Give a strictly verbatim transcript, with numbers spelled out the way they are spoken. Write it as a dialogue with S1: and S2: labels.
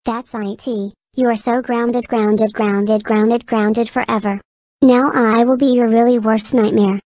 S1: That's it. You are so grounded grounded grounded grounded grounded forever. Now I will be your really worst nightmare.